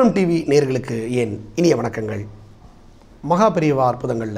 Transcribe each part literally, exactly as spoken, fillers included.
கோபுரம் டிவி நேயர்களுக்கு என் இனிய வணக்கங்கள். மகாபெரியவா அற்புதங்களில்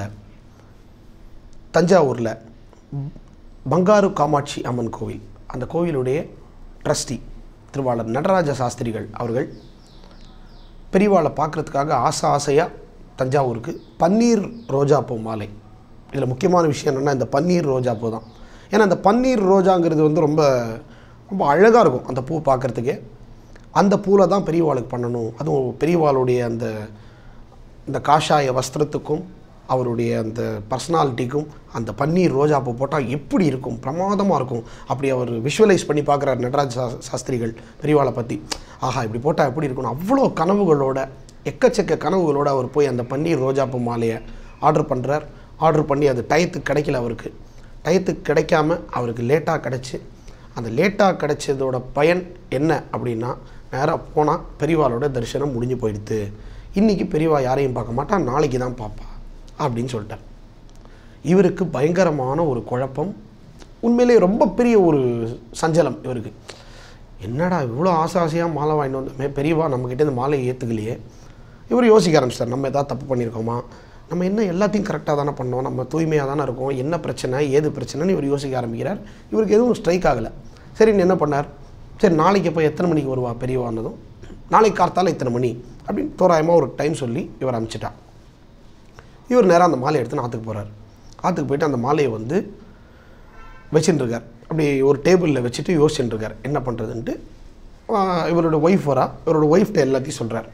தஞ்சாவூரில் பங்காரு காமாட்சி அம்மன் கோவில், அந்த கோவிலுடைய ட்ரஸ்டி திருவாளர் நடராஜ சாஸ்திரிகள் அவர்கள் பெரியவாளை பார்க்குறதுக்காக ஆசை ஆசையாக தஞ்சாவூருக்கு பன்னீர் ரோஜாப்பூ மாலை. இதில் முக்கியமான விஷயம் என்னென்னா இந்த பன்னீர் ரோஜாப்பூ தான். ஏன்னா அந்த பன்னீர் ரோஜாங்கிறது வந்து ரொம்ப ரொம்ப அழகாக இருக்கும் அந்த பூ பார்க்குறதுக்கே. அந்த பூவில் தான் பெரியவாளுக்கு பண்ணணும். அதுவும் பெரியவாளுடைய அந்த இந்த காஷாய வஸ்திரத்துக்கும் அவருடைய அந்த பர்சனாலிட்டிக்கும் அந்த பன்னீர் ரோஜாப்பூ போட்டால் எப்படி இருக்கும், பிரமாதமாக இருக்கும். அப்படி அவர் விஷுவலைஸ் பண்ணி பார்க்குறார் நடராஜ சா சாஸ்திரிகள் பெரியவாளை பற்றி. ஆஹா, இப்படி போட்டால் எப்படி இருக்கணும், அவ்வளோ கனவுகளோட, எக்கச்சக்க கனவுகளோடு அவர் போய் அந்த பன்னீர் ரோஜாப்பூ மாலையை ஆர்டர் பண்ணுறார். ஆர்டர் பண்ணி அது டயத்துக்கு கிடைக்கல. அவருக்கு டயத்துக்கு கிடைக்காம அவருக்கு லேட்டாக கிடச்சி, அந்த லேட்டாக கிடைச்சதோட பயன் என்ன அப்படின்னா, நேராக போனால் பெரியவாளோட தரிசனம் முடிஞ்சு போயிடுது. இன்றைக்கி பெரியவா யாரையும் பார்க்க மாட்டா, நாளைக்கு தான் பார்ப்பா அப்படின்னு சொல்லிட்டார். இவருக்கு பயங்கரமான ஒரு குழப்பம், உண்மையிலே ரொம்ப பெரிய ஒரு சஞ்சலம் இவருக்கு. என்னடா இவ்வளோ ஆசை ஆசையாக மாலை வாங்கிட்டு வந்தோமே, பெரியவா நம்மக்கிட்ட இந்த மாலையை ஏற்றுக்கலையே. இவர் யோசிக்க ஆரம்பிச்சிட்டார், நம்ம எதாவது தப்பு பண்ணியிருக்கோமா, நம்ம என்ன எல்லாத்தையும் கரெக்டாக தானே பண்ணோம், நம்ம தூய்மையாக தானே இருக்கோம், என்ன பிரச்சனை ஏது பிரச்சனைன்னு இவர் யோசிக்க ஆரம்பிக்கிறார். இவருக்கு எதுவும் ஸ்ட்ரைக் ஆகலை. சரின்னு என்ன பண்ணார், சரி நாளைக்கு போய் எத்தனை மணிக்கு வருவா பெரியவானதும், நாளைக்கு கார்த்தால இத்தனை மணி அப்படின்னு தோராயமாக ஒரு டைம் சொல்லி இவர் அனுப்பிச்சிட்டா. இவர் நேராக அந்த மாலையை எடுத்து ஆற்றுக்கு போகிறார். ஆற்றுக்கு போய்ட்டு அந்த மாலையை வந்து வச்சுட்டுருக்கார். அப்படி ஒரு டேபிளில் வச்சுட்டு யோசிச்சுட்டுருக்கார் என்ன பண்ணுறதுன்ட்டு. இவரோட ஒய்ஃப் வரா. இவரோட ஒய்ஃப்ட்ட எல்லாத்தையும் சொல்கிறார்,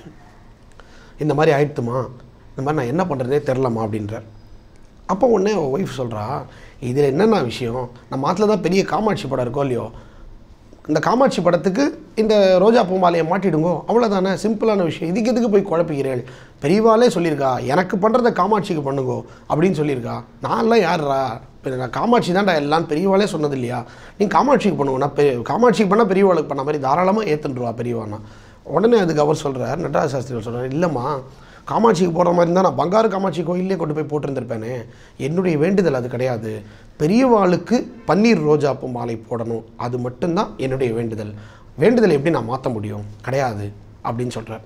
இந்த மாதிரி ஆயிடுத்துமா, இந்த மாதிரி நான் என்ன பண்ணுறதே தெரிலம்மா அப்படின்றார். அப்போ உடனே ஒய்ஃப் சொல்கிறா, இதில் என்னென்ன விஷயம், நம்ம ஆற்றுல தான் பெரிய காமாட்சி படம் இருக்கோ இல்லையோ, இந்த காமாட்சி படத்துக்கு இந்த ரோஜா பூ மாலையை மாட்டிடுங்கோ, அவ்வளோதானே, சிம்பிளான விஷயம், இதுக்கு எதுக்கு போய் குழப்பிக்கிறேன், பெரியவாளே சொல்லியிருக்கா எனக்கு பண்ணுறத காமாட்சிக்கு பண்ணுங்கோ அப்படின்னு சொல்லியிருக்கா. நான்லாம் யார்ரா, நான் காமாட்சி தான்டா எல்லாம், பெரியவாளே சொன்னது இல்லையா, நீங்கள் காமாட்சிக்கு பண்ணுவோம், நான் பெ காமாட்சிக்கு பண்ணால் பெரியவாளுக்கு பண்ண மாதிரி தாராளமாக ஏற்றுருவா பெரியவானா. உடனே அதுக்கு அவர் சொல்கிறார், நடராஜ சாஸ்திரிகள் சொல்கிறார், இல்லைம்மா காமாட்சிக்கு போடுற மாதிரி இருந்தால் நான் பங்காரு காமாட்சி கோயிலே கொண்டு போய் போட்டிருந்திருப்பேனே, என்னுடைய வேண்டுதல் அது கிடையாது, பெரியவாளுக்கு பன்னீர் ரோஜாப்பூ மாலை போடணும், அது மட்டும்தான் என்னுடைய வேண்டுதல், வேண்டுதலை எப்படி நான் மாற்ற முடியும், கிடையாது அப்படின்னு சொல்கிறார்.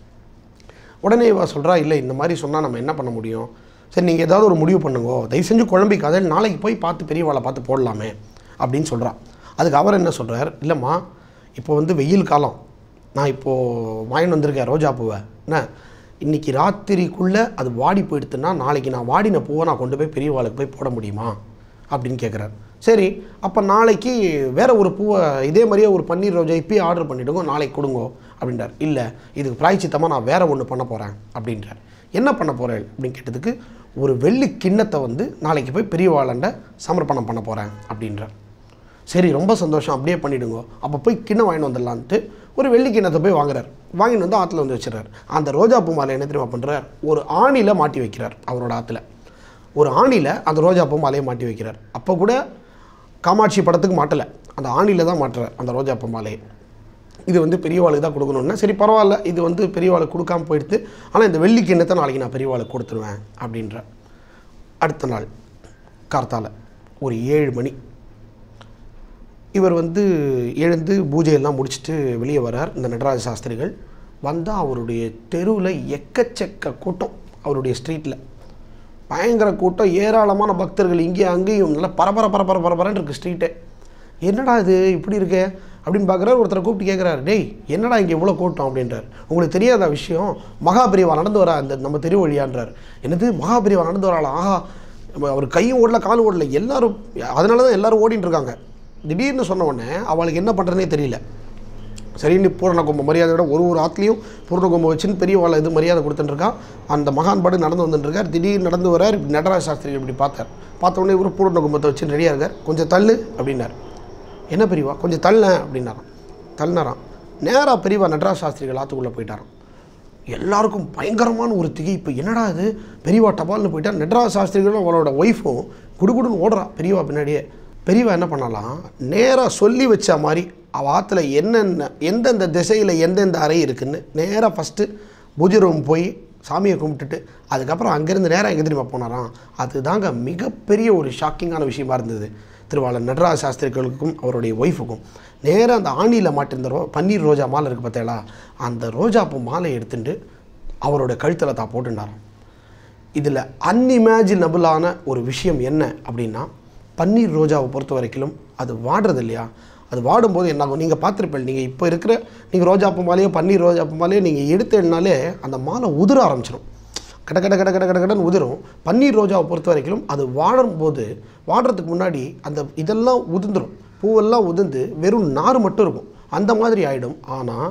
உடனே இவ சொல்கிறா, இல்லை இந்த மாதிரி சொன்னால் நம்ம என்ன பண்ண முடியும், சரி நீங்கள் ஏதாவது ஒரு முடிவு பண்ணுங்கோ, தயவு செஞ்சு குழம்பிக்காத, நாளைக்கு போய் பார்த்து பெரியவாளை பார்த்து போடலாமே அப்படின்னு சொல்கிறான். அதுக்கு அவர் என்ன சொல்கிறார், இல்லைம்மா இப்போ வந்து வெயில் காலம், நான் இப்போது வாங்கிட்டு வந்திருக்கேன் ரோஜாப்பூவை, என்ன இன்றைக்கி ராத்திரிக்குள்ளே அது வாடி போயிடுத்துன்னா நாளைக்கு நான் வாடின பூவை நான் கொண்டு போய் பெரியவாளுக்கு போய் போட முடியுமா அப்படின்னு கேட்குறாரு. சரி அப்போ நாளைக்கு வேறு ஒரு பூவை இதே மாதிரியே ஒரு பன்னீர் ரோஜா இப்போயே ஆர்டர் பண்ணிவிடுங்க, நாளைக்கு கொடுங்கோ அப்படின்றார். இல்லை இதுக்கு பிராய்ச்சித்தமாக நான் வேறு ஒன்று பண்ண போகிறேன் அப்படின்றார். என்ன பண்ண போகிறேன் அப்படின்னு கேட்டதுக்கு, ஒரு வெள்ளி கிண்ணத்தை வந்து நாளைக்கு போய் பெரியவாளண்ட சமர்ப்பணம் பண்ண போகிறேன் அப்படின்றார். சரி ரொம்ப சந்தோஷம், அப்படியே பண்ணிவிடுங்கோ, அப்போ போய் கிண்ணம் வாங்கிட்டு வந்துடலான்ட்டு ஒரு வெள்ளி கிண்ணத்தை போய் வாங்குறார். வாங்கிட்டு வந்து ஆற்றுல வந்து வச்சுறார். அந்த ரோஜா பூ மாலை என்ன தெரியுமா பண்ணுறார், ஒரு ஆணியில் மாட்டி வைக்கிறார். அவரோட ஆற்றுல ஒரு ஆணியில் அந்த ரோஜா பூ மாலையை மாட்டி வைக்கிறார். அப்போ கூட காமாட்சி படத்துக்கு மாட்டலை, அந்த ஆணியில் தான் மாட்டுறார் அந்த ரோஜா பூ மாலையை. இது வந்து பெரியவாளுக்கு தான் கொடுக்கணுன்னா, சரி பரவாயில்ல இது வந்து பெரியவாளுக்கு கொடுக்காமல் போயிடுது, ஆனால் இந்த வெள்ளி கிண்ணத்தை நாளைக்கு நான் பெரியவாளுக்கு கொடுத்துருவேன் அப்படின்ற. அடுத்த நாள் கார்த்தால ஒரு ஏழு மணி இவர் வந்து எழுந்து பூஜையெல்லாம் முடிச்சுட்டு வெளியே வரார். இந்த நடராஜ சாஸ்திரிகள் வந்தால் அவருடைய தெருவில் எக்கச்சக்க கூட்டம், அவருடைய ஸ்ட்ரீட்டில் பயங்கர கூட்டம், ஏராளமான பக்தர்கள், இங்கே அங்கேயும் நல்லா பரபர பரபர பரபரன்னு இருக்குது ஸ்ட்ரீட்டே. என்னடா இது இப்படி இருக்கே அப்படின்னு பார்க்குறாரு. ஒருத்தரை கூப்பிட்டு கேட்குறாரு, டேய் என்னடா இங்கே இவ்வளோ கூட்டம் அப்படின்றார். உங்களுக்கு தெரியாத விஷயம், மகாபெரியவா நடந்து வரா இந்த நம்ம தெரு வழியான்றார். என்னது மகாபெரியவா நடந்து வராளா, ஆஹா அவர் கையும் ஓடல காலும் ஓடல, எல்லோரும் அதனால தான் எல்லோரும் ஓடின்னு இருக்காங்க. திடீர்னு சொன்ன உடனே அவளுக்கு என்ன பண்ணுறதுனே தெரியல. சரின்னு பூரண கும்பம் மரியாதையோட ஒரு ஒரு ஆற்றுலையும் பூரண கும்பம் வச்சுன்னு பெரியவாளை இது மரியாதை கொடுத்துட்டுருக்கான். அந்த மகான் பாடு நடந்து வந்துட்டுருக்கார். திடீர்னு நடந்து வரார். நடராஜ சாஸ்திரி இப்படி பார்த்தார். பார்த்த உடனே இவர் பூரண கும்பத்தை வச்சு ரெடியாக இருக்கார். கொஞ்சம் தள்ளு அப்படின்னார். என்ன பெரியவா கொஞ்சம் தள்ள அப்படின்னாராம். தள்ளினாராம். நேராக பெரியவா நடராஜ சாஸ்திரிகள் ஆற்றுக்குள்ளே போயிட்டாராம். எல்லாருக்கும் பயங்கரமான ஒரு திகைப்பு, என்னடா இது பெரியவா டபால்னு போயிட்டார். நடராஜ சாஸ்திரிகளும் அவளோட ஒய்ஃபும் குடுகுடுன்னு ஓடுறா பெரியவா பின்னாடியே. பெரியவா என்ன பண்ணலாம், நேராக சொல்லி வச்ச மாதிரி அவள் ஆற்றுல என்னென்ன எந்தெந்த திசையில் எந்தெந்த அறை இருக்குதுன்னு நேராக ஃபஸ்ட்டு பூஜை ரூம் போய் சாமியை கும்பிட்டுட்டு அதுக்கப்புறம் அங்கேருந்து நேராக எங்கே தெரியுமா போனாராம். அதுதாங்க மிகப்பெரிய ஒரு ஷாக்கிங்கான விஷயமா இருந்தது. திருவாளர் நடராஜ சாஸ்திரிகளுக்கும் அவருடைய ஒய்ஃபுக்கும் நேராக அந்த ஆணியில் மாட்டிருந்த ரோ பன்னீர் ரோஜா மாலை இருக்குது பார்த்தீங்களா, அந்த ரோஜாப்பூ மாலை எடுத்துட்டு அவரோட கழுத்தில் தான் போட்டுட்டாராம். இதில் அன்இமேஜினபிளான ஒரு விஷயம் என்ன அப்படின்னா, பன்னீர் ரோஜாவை பொறுத்த வரைக்கும் அது வாடுறது இல்லையா, அது வாடும்போது என்னாகும், நீங்கள் பார்த்துருப்பேன், நீங்கள் இப்போ இருக்கிற நீங்கள் ரோஜாப்பூ மாலையோ பன்னீர் ரோஜாப்பூ மாலையோ நீங்கள் எடுத்தேன்னாலே அந்த மாலை உதிர ஆரம்பிச்சிடும், கட கட கட கட கட கடன்னு உதிரும். பன்னீர் ரோஜாவை பொறுத்த வரைக்கும் அது வாடும்போது வாடுறதுக்கு முன்னாடி அந்த இதெல்லாம் உதிர்ந்துடும், பூவெல்லாம் உதிர்ந்து வெறும் நார் மட்டும் இருக்கும், அந்த மாதிரி ஆகிடும். ஆனால்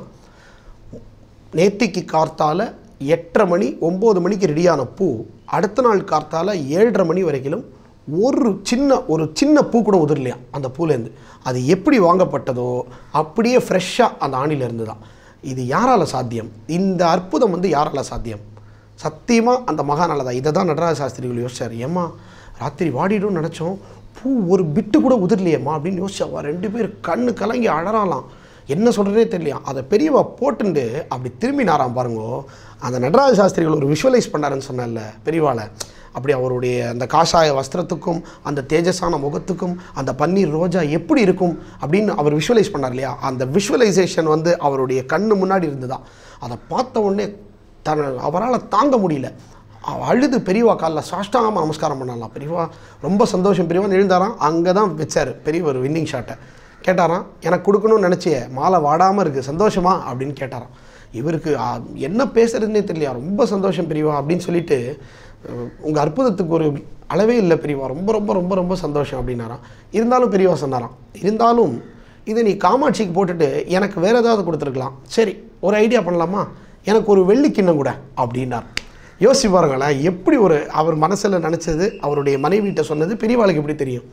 நேத்திக்கு கார்த்தால எட்டரை மணி ஒம்பது மணிக்கு ரெடியான பூ அடுத்த நாள் கார்த்தால ஏழரை மணி வரைக்கும் ஒரு சின்ன ஒரு சின்ன பூ கூட உதிரலையா அந்த பூலேருந்து. அது எப்படி வாங்கப்பட்டதோ அப்படியே ஃப்ரெஷ்ஷாக அந்த ஆணிலேருந்து தான். இது யாரால் சாத்தியம்? இந்த அற்புதம் வந்து யாரால் சாத்தியம்? சத்தியமாக அந்த மகானால தான். இதை தான் நடராஜ சாஸ்திரிகள் யோசிச்சார். ஏம்மா ராத்திரி வாடிடும் நினச்சோம், பூ ஒரு பிட்டு கூட உதிரலையேம்மா அப்படின்னு யோசிச்சாவா. ரெண்டு பேர் கண்ணு கலங்கி அழறாலாம், என்ன சொல்கிறதே தெரியலையா. அதை பெரியவா போட்டுண்டு அப்படி திரும்பினாராம் பாருங்கோ. அந்த நடராஜ சாஸ்திரிகள் ஒரு விஷுவலைஸ் பண்ணாருன்னு சொன்னால பெரியவாளை, அப்படி அவருடைய அந்த காஷாய வஸ்திரத்துக்கும் அந்த தேஜஸான முகத்துக்கும் அந்த பன்னீர் ரோஜா எப்படி இருக்கும் அப்படின்னு அவர் விஷுவலைஸ் பண்ணார் இல்லையா. அந்த விஷுவலைசேஷன் வந்து அவருடைய கண்ணு முன்னாடி இருந்துதான். அதை பார்த்த உடனே தன் அவரால் தாங்க முடியல, அழுது பெரியவா காலில் சாஷ்டாங்கமாக நமஸ்காரம் பண்ணலாம். பெரியவா ரொம்ப சந்தோஷம், பெரியவா எழுந்தாராம். அங்கே தான் வச்சார் பெரிய ஒரு வின்னிங் ஷாட்டை. கேட்டாராம், எனக்கு கொடுக்கணும்னு நினச்சிய மாலை வாடாமல் இருக்குது சந்தோஷமா அப்படின்னு கேட்டாராம். இவருக்கு என்ன பேசுறதுன்னே தெரியலையா. ரொம்ப சந்தோஷம் பெரியவா அப்படின்னு சொல்லிட்டு, உங்கள் அற்புதத்துக்கு ஒரு அளவே இல்லை பெரியவா, ரொம்ப ரொம்ப ரொம்ப ரொம்ப சந்தோஷம் அப்படின்னாராம். இருந்தாலும் பெரியவா சொன்னாராம், இருந்தாலும் இதை நீ காமாட்சிக்கு போட்டுட்டு எனக்கு வேறு ஏதாவது கொடுத்துருக்கலாம், சரி ஒரு ஐடியா பண்ணலாமா, எனக்கு ஒரு வெள்ளி கிண்ணம் கூட அப்படின்னார். யோசிச்சு பாருங்களேன், எப்படி ஒரு அவர் மனசில் நினச்சது அவருடைய மனைவிட்ட சொன்னது பெரியவாளுக்கு எப்படி தெரியும்.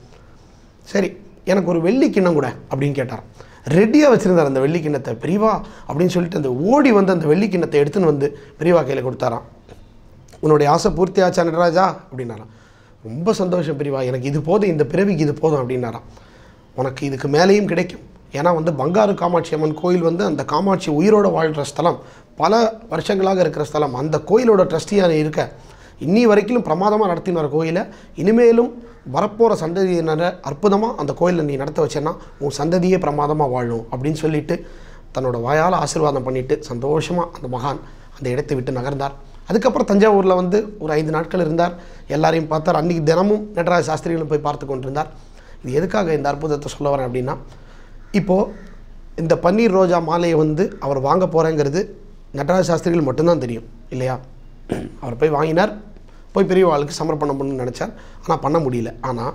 சரி எனக்கு ஒரு வெள்ளி கிண்ணம் கூட அப்படின்னு கேட்டார். ரெடியாக வச்சுருந்தார் அந்த வெள்ளி கிண்ணத்தை. பெரியவா அப்படின்னு சொல்லிட்டு அந்த ஓடி வந்து அந்த வெள்ளி கிண்ணத்தை எடுத்துன்னு வந்து பெரியவா கையில் கொடுத்தாராம். உன்னுடைய ஆசை பூர்த்தி ஆச்சா நடராஜா அப்படின்னாராம். ரொம்ப சந்தோஷம் பெரியவா, எனக்கு இது போதும், இந்த பிறவிக்கு இது போதும் அப்படின்னாராம். உனக்கு இதுக்கு மேலேயும் கிடைக்கும். ஏன்னா வந்து பங்காரு காமாட்சி அம்மன் கோயில் வந்து அந்த காமாட்சி உயிரோடு வாழ்கிற ஸ்தலம், பல வருஷங்களாக இருக்கிற ஸ்தலம். அந்த கோயிலோட ட்ரஸ்டியாக இருக்க இன்னி வரைக்கும் பிரமாதமாக நடத்தினார் கோயிலை. இனிமேலும் வரப்போகிற சந்ததியினரை அற்புதமாக அந்த கோயிலில் நீ நடத்த வச்சேன்னா உன் சந்ததியே பிரமாதமாக வாழும் அப்படின்னு சொல்லிட்டு தன்னோட வாயால் ஆசீர்வாதம் பண்ணிவிட்டு சந்தோஷமாக அந்த மகான் அந்த இடத்தை விட்டு நகர்ந்தார். அதுக்கப்புறம் தஞ்சாவூரில் வந்து ஒரு ஐந்து நாட்கள் இருந்தார். எல்லாரையும் பார்த்தார். அன்றைக்கி தினமும் நடராஜ சாஸ்திரிகளும் போய் பார்த்து கொண்டிருந்தார். இது எதுக்காக இந்த அற்புதத்தை சொல்ல வரேன் அப்படின்னா, இப்போது இந்த பன்னீர் ரோஜா மாலையை வந்து அவர் வாங்க போகிறேங்கிறது நடராஜ சாஸ்திரிகள் மட்டும்தான் தெரியும் இல்லையா. அவர் போய் வாங்கினார், போய் பெரியவாளுக்கு சமர்ப்பணம் பண்ணணும்னு நினச்சார், ஆனால் பண்ண முடியல. ஆனால்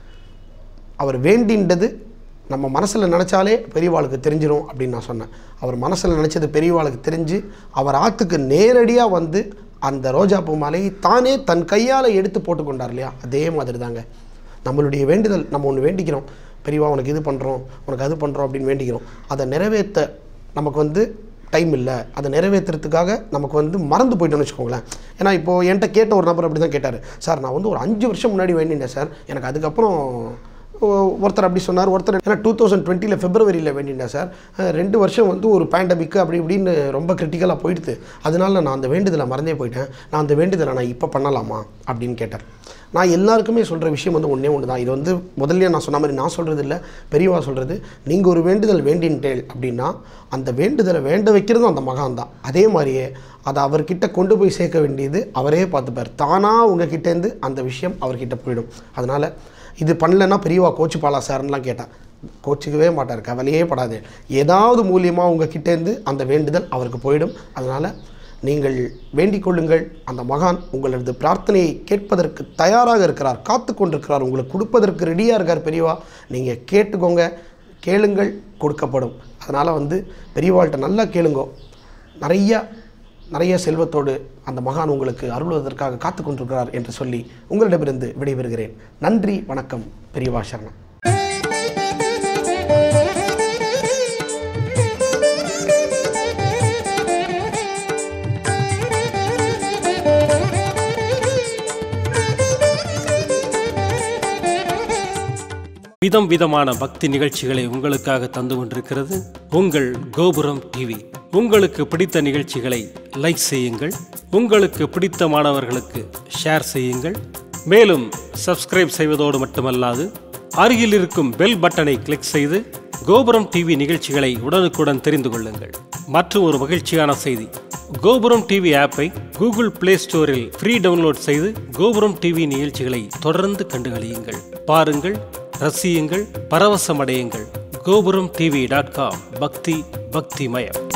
அவர் வேண்டின்றது நம்ம மனசில் நினச்சாலே பெரியவாளுக்கு தெரிஞ்சிடும் அப்படின்னு நான் சொன்னேன். அவர் மனசில் நினச்சது பெரியவாளுக்கு தெரிஞ்சு அவர் ஆற்றுக்கு நேரடியாக வந்து அந்த ரோஜாப்பூ மாலையை தானே தன் கையால் எடுத்து போட்டுக்கொண்டார் இல்லையா. அதே மாதிரி தாங்க நம்மளுடைய வேண்டுதல். நம்ம ஒன்று வேண்டிக்கிறோம், பெரியவா உனக்கு இது பண்ணுறோம், உனக்கு அது பண்ணுறோம் அப்படின்னு வேண்டிக்கிறோம். அதை நிறைவேற்ற நமக்கு வந்து டைம் இல்லை, அதை நிறைவேற்றுறதுக்காக நமக்கு வந்து மறந்து போய்ட்டோன்னு வச்சுக்கோங்களேன். ஏன்னா இப்போது என்கிட்ட கேட்ட ஒரு நபர் அப்படி தான் கேட்டார், சார் நான் வந்து ஒரு அஞ்சு வருஷம் முன்னாடி வேண்டினேன் சார், எனக்கு அதுக்கப்புறம் ஒருத்தர் அப்படி சொன்னார், ஒருத்தர் ஏன்னா டூ தௌசண்ட் டுவெண்ட்டியில் ஃபெப்ரவரியில் வேண்டினேன் சார், ரெண்டு வருஷம் வந்து ஒரு பேண்டமிக்கு அப்படி இப்படின்னு ரொம்ப கிரிட்டிக்கலாக போயிடுது, அதனால நான் அந்த வேண்டுதலை மறந்தே போயிட்டேன், நான் அந்த வேண்டுதலை நான் இப்போ பண்ணலாமா அப்படின்னு கேட்டார். நான் எல்லாருக்குமே சொல்கிற விஷயம் வந்து ஒன்றே ஒன்று தான். இது வந்து முதல்ல நான் சொன்ன மாதிரி நான் சொல்கிறது இல்லை, பெரியவா சொல்கிறது. நீங்கள் ஒரு வேண்டுதல் வேண்டின்ட்டேல் அப்படின்னா அந்த வேண்டுதலை வேண்ட வைக்கிறதும் அந்த மகான் தான். அதே மாதிரியே அதை அவர்கிட்ட கொண்டு போய் சேர்க்க வேண்டியது அவரே பார்த்துப்பார். தானாக உங்ககிட்டேருந்து அந்த விஷயம் அவர்கிட்ட போயிடும். அதனால் இது பண்ணலைன்னா பெரியவா கோச்சுப்பாளா சார்லாம் கேட்டால் கோச்சிக்கவே மாட்டார், கவலையே படாது. ஏதாவது மூலியமாக உங்கள் கிட்டேருந்து அந்த வேண்டுதல் அவருக்கு போயிடும். அதனால் நீங்கள் வேண்டிக் கொள்ளுங்கள். அந்த மகான் உங்களது பிரார்த்தனையை கேட்பதற்கு தயாராக இருக்கிறார், காத்து கொண்டிருக்கிறார், உங்களுக்கு கொடுப்பதற்கு ரெடியாக இருக்கார் பெரியவா. நீங்கள் கேட்டுக்கோங்க, கேளுங்கள், கொடுக்கப்படும். அதனால் வந்து பெரியவாள்கிட்ட நல்லா கேளுங்கோ. நிறைய நிறைய செல்வத்தோடு அந்த மகான் உங்களுக்கு அருள்வதற்காக காத்து கொண்டிருக்கிறார் என்று சொல்லி உங்களிடமிருந்து விடைபெறுகிறேன். நன்றி, வணக்கம். பெரியவா சரணம். விதம் விதமான பக்தி நிகழ்ச்சிகளை உங்களுக்காக தந்து கொண்டிருக்கிறது உங்கள் கோபுரம் டிவி. உங்களுக்கு பிடித்த நிகழ்ச்சிகளை லைக் செய்யுங்கள், உங்களுக்கு பிடித்த மாணவர்களுக்கு ஷேர் செய்யுங்கள். மேலும் சப்ஸ்கிரைப் செய்வதோடு மட்டுமல்லாது அருகில் இருக்கும் பெல் பட்டனை கிளிக் செய்து கோபுரம் டிவி நிகழ்ச்சிகளை உடனுக்குடன் தெரிந்து கொள்ளுங்கள். மற்றும் ஒரு மகிழ்ச்சியான செய்தி, கோபுரம் டிவி ஆப்பை கூகுள் பிளே ஸ்டோரில் ஃப்ரீ டவுன்லோட் செய்து கோபுரம் டிவி நிகழ்ச்சிகளை தொடர்ந்து கண்டுகளியுங்கள். பாருங்கள், ரசியுங்கள், பரவசமடையுங்கள். கோபுரம் டிவி டாட் காம். பக்தி பக்திமயம்.